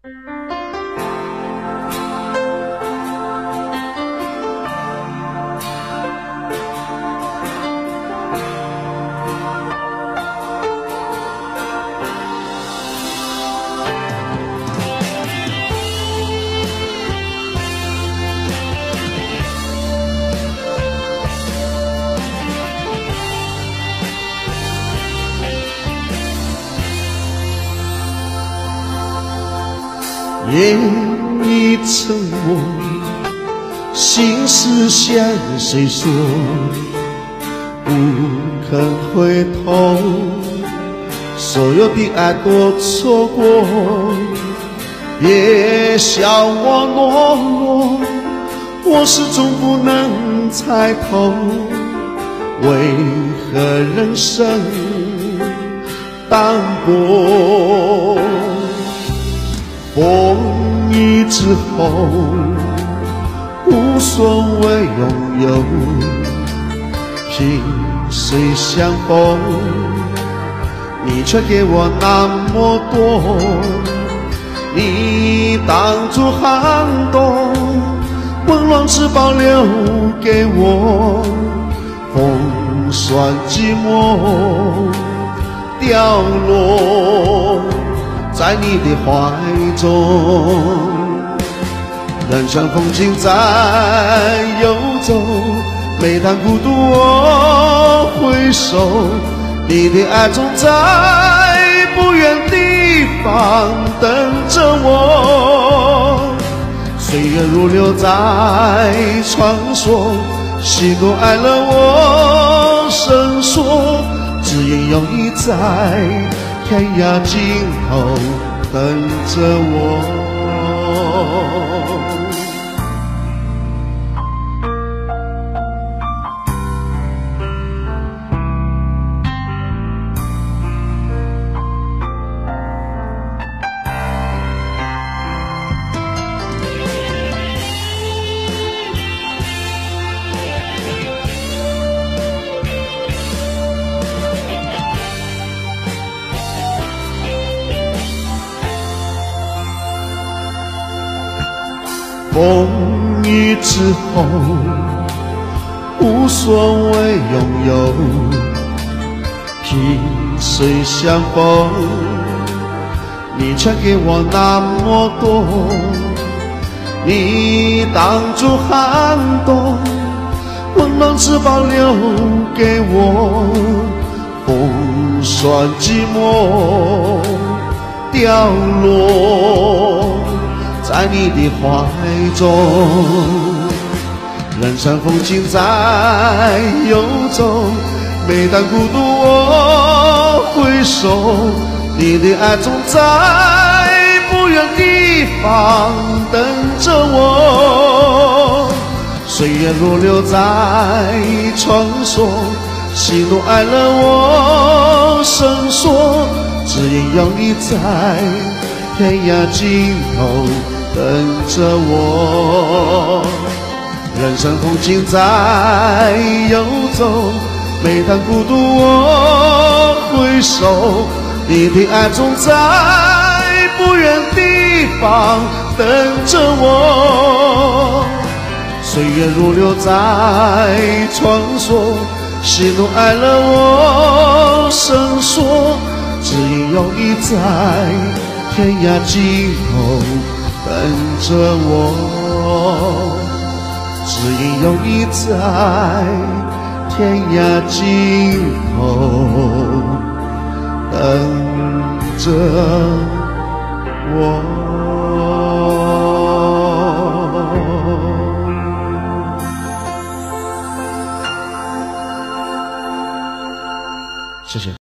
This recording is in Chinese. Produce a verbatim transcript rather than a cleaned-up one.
夜已沉默，心事向谁说？不肯回头，所有的爱都错过。别笑我懦弱，我始终不能猜透，为何人生淡薄？风雨之后，无所谓拥有，萍水相逢，你却给我那么多。你挡住寒冬，温暖只保留给我，风霜寂寞掉落在你的怀中，人生风景在游走，每当孤独我回首，你的爱总在不远地方等着我。岁月如流在穿梭，喜怒哀乐我深锁，只因有你在天涯尽头等着我。风雨之后，无所谓拥有，萍水相逢，你却给我那么多。你挡住寒冬，温暖只保留给我，风霜寂寞掉落在你的怀中，人生风景在游走，每当孤独我回首，你的爱总在不远地方等着我。岁月如流在穿梭，喜怒哀乐我深锁，只因有你在天涯尽头等着我。人生风景在游走，每当孤独我回首，你的爱总在不远地方等着我。岁月如流在穿梭，喜怒哀乐我深锁，只因有你在天涯尽头等着我，只因有你在天涯尽头等着我。谢谢。